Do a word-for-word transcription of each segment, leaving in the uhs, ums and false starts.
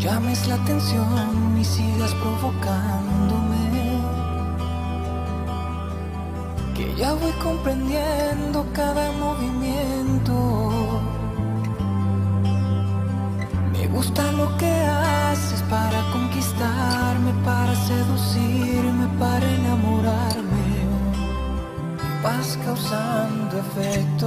llames la atención y sigas provocándome, que ya voy comprendiendo cada movimiento. Me gusta lo que haces para conquistarme, para seducirme, para enamorarme. Vas causando efecto.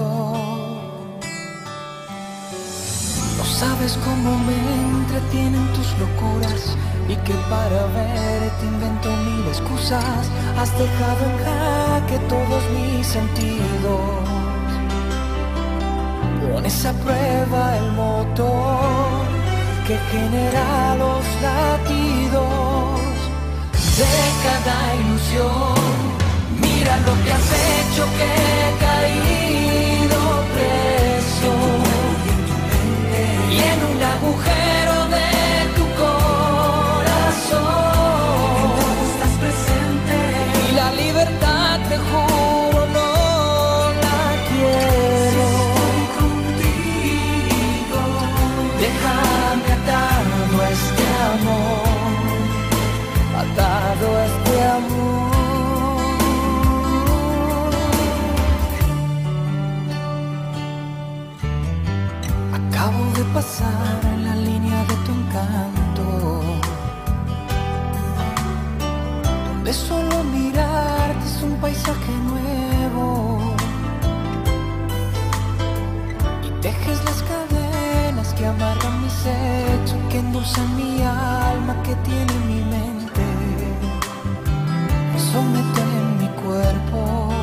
No sabes cómo me entretienen tus locuras y que para verte invento mil excusas. Has dejado en jaque todos mis sentidos. Pones a prueba el motor que genera los latidos de cada ilusión. Mira lo que has hecho, que he caído preso y en un agujero de tu corazón estás presente y la libertad, te juro, no la quiero. Si estoy contigo, déjame atado a este amor, atado a este amor. Acabo de pasar en la línea de tu encanto, donde solo mirarte es un paisaje nuevo, y tejes las cadenas que amarran mi sexo, que endulzan mi alma, que tiene mi mente, me someten en mi cuerpo.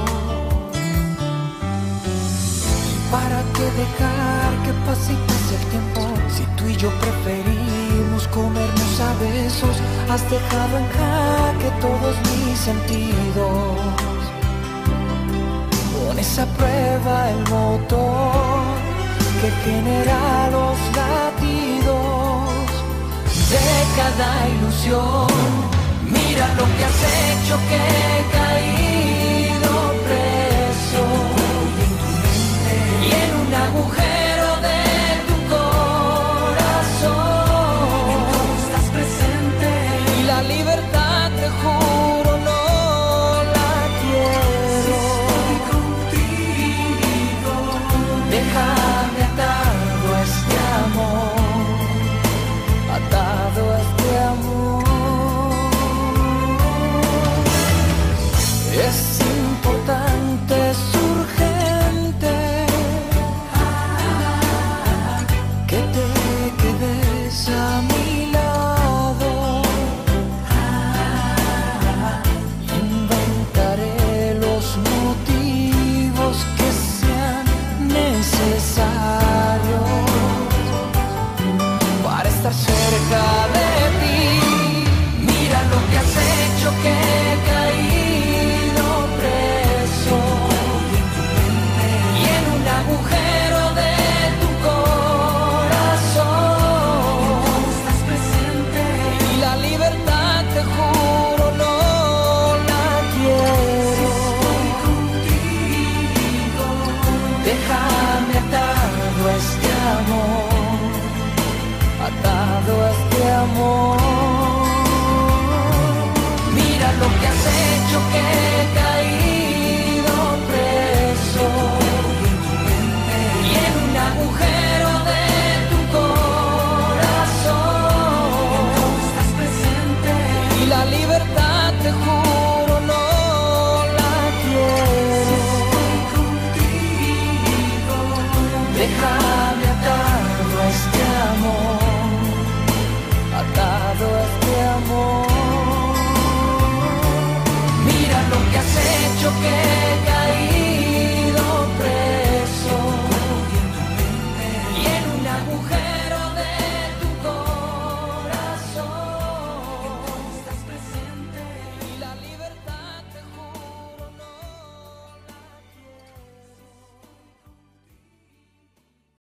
¿Para qué dejar que pase y pase el tiempo? Si tú y yo preferimos comernos a besos. Has dejado en jaque todos mis sentidos. Pones a prueba el motor que genera los latidos de cada ilusión. Mira lo que has hecho, que he caído preso y en un agujero de tu corazón estás presente y la libertad, te juro, no la quiero. Si estoy contigo, déjame atado a este amor, atado a este amor. Es importante, es urgente que te quedes a mi lado. Inventaré los motivos que sean necesarios para estar cerca de ti. Mira lo que has hecho, que he caído preso y en un agujero de tu corazón estás presente y la libertad, te juro, no la quiero. Si estoy contigo, déjame atado a este amor, atado a este amor. Mira lo que has hecho, que